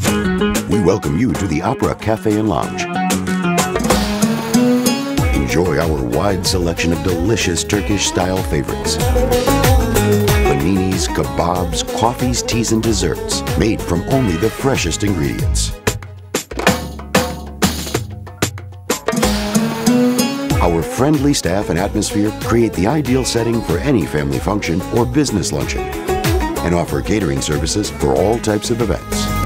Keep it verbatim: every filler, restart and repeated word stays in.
We welcome you to the Opera Cafe and Lounge. Enjoy our wide selection of delicious Turkish-style favorites. Paninis, kebabs, coffees, teas, and desserts made from only the freshest ingredients. Our friendly staff and atmosphere create the ideal setting for any family function or business luncheon and offer catering services for all types of events.